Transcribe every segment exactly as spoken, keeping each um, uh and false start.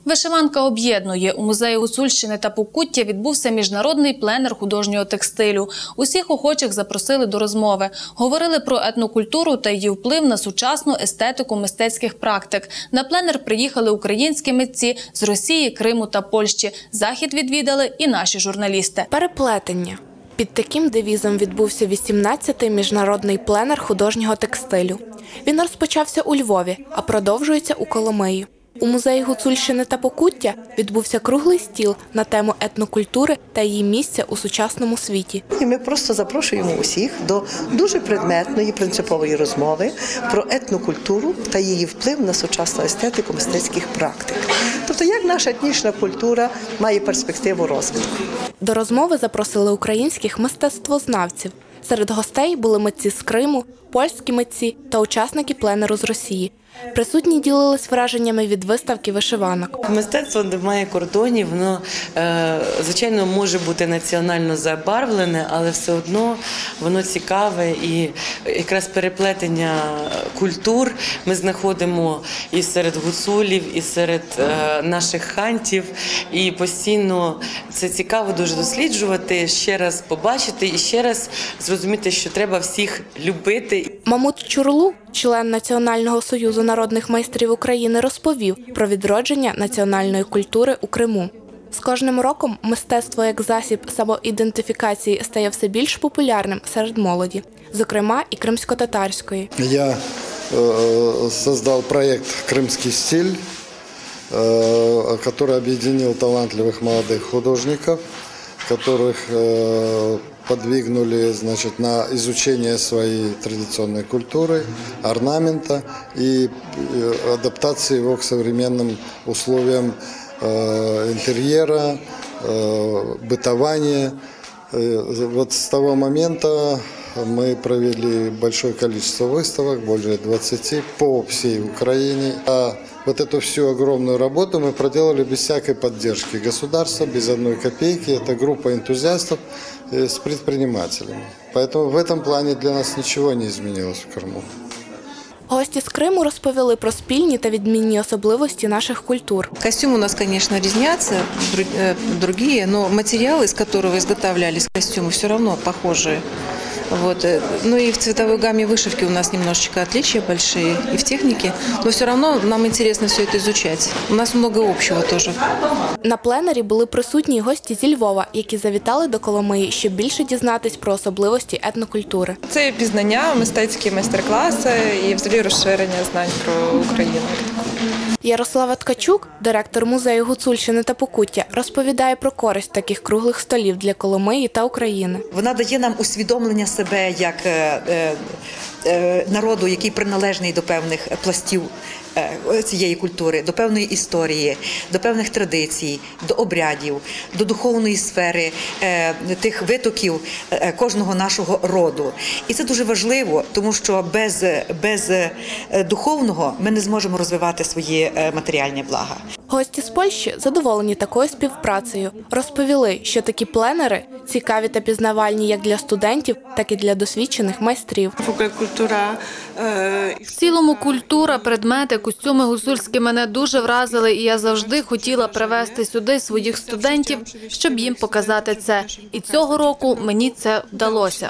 Вишиванка об'єднує. У музеї Гуцульщини та Покуття відбувся міжнародний пленер художнього текстилю. Усіх охочих запросили до розмови. Говорили про етнокультуру та її вплив на сучасну естетику мистецьких практик. На пленер приїхали українські митці з Росії, Криму та Польщі. Захід відвідали і наші журналісти. Переплетення. Під таким девізом відбувся вісімнадцятий міжнародний пленер художнього текстилю. Він розпочався у Львові, а продовжується у Коломиї. У музеї Гуцульщини та Покуття відбувся круглий стіл на тему етнокультури та її місця у сучасному світі. І ми просто запрошуємо усіх до дуже предметної, принципової розмови про етнокультуру та її вплив на сучасну естетику мистецьких практик. Тобто, як наша етнічна культура має перспективу розвитку. До розмови запросили українських мистецтвознавців. Серед гостей були митці з Криму, польські митці та учасники пленеру з Росії. Присутні ділились враженнями від виставки вишиванок. Мистецтво не має кордонів, воно, звичайно, може бути національно забарвлене, але все одно воно цікаве. І якраз переплетення культур ми знаходимо і серед гуцулів, і серед наших хантів. І постійно це цікаво дуже досліджувати, ще раз побачити і ще раз зрозуміти, що треба всіх любити. Мамут Чурлу, член Національного союзу народних майстрів України, розповів про відродження національної культури у Криму. З кожним роком мистецтво як засіб самоідентифікації стає все більш популярним серед молоді, зокрема і кримсько-татарської. Я э, создал проект «Крымский стиль», э, который объединил талантливых молодых художников, которых э, подвигнули, значит, на изучение своей традиционной культуры, орнамента и адаптации его к современным условиям э, интерьера, э, бытования. Вот с того момента мы провели большое количество выставок, более двадцати, по всей Украине. А вот эту всю огромную работу мы проделали без всякой поддержки государства, без одной копейки. Это группа энтузиастов с предпринимателями. Поэтому в этом плане для нас ничего не изменилось в Крыму. Гості з Криму розповіли про спільні та відмінні особливості наших культур. Костюмы у нас, конечно, разнятся, другие, но материалы, из которого изготовлялись костюмы, все равно похожие. Вот. Ну и в цветовой гамме вышивки у нас немножечко отличия большие, и в технике, но все равно нам интересно все это изучать. У нас много общего тоже. На пленері були присутні гості зі Львова, які завітали до Коломиї, щоб більше дізнатись про особливості етнокультури. Це пізнання, мистецькі майстер-класи і взагалі розширення знань про Україну. Ярослава Ткачук, директор музею Гуцульщини та Покуття, розповідає про користь таких круглих столів для Коломиї та України. Вона дає нам усвідомлення себе як народу, який приналежний до певних пластів цієї культури, до певної історії, до певних традицій, до обрядів, до духовної сфери тих витоків кожного нашого роду. І це дуже важливо, тому що без, без духовного ми не зможемо розвивати свої матеріальні блага. Гості з Польщі задоволені такою співпрацею. Розповіли, що такі пленери цікаві та пізнавальні як для студентів, так і для досвідчених майстрів. В цілому культура, предмети, костюми гуцульські мене дуже вразили, і я завжди хотіла привезти сюди своїх студентів, щоб їм показати це. І цього року мені це вдалося.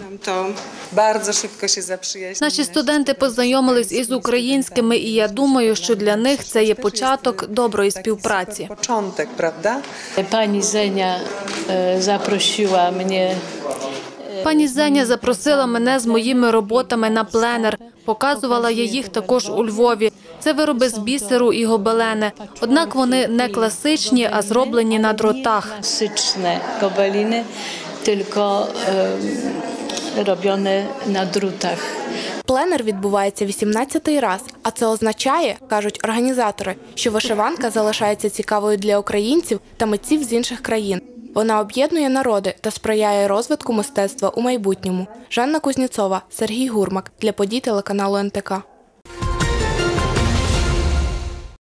Наші студенти познайомились із українськими, і я думаю, що для них це є початок доброї співпраці. Пані Зеня запросила мене. Пані Зеня запросила мене з моїми роботами на пленер. Показувала я їх також у Львові. Це вироби з бісеру і гобелени. Однак вони не класичні, а зроблені на дротах. Класичні гобелени, тільки роблені на дротах. Пленер відбувається вісімнадцятий раз, а це означає, кажуть організатори, що вишиванка залишається цікавою для українців та митців з інших країн. Вона об'єднує народи та сприяє розвитку мистецтва у майбутньому. Жанна Кузнєцова, Сергій Гурмак. Для подій телеканалу ен те ка.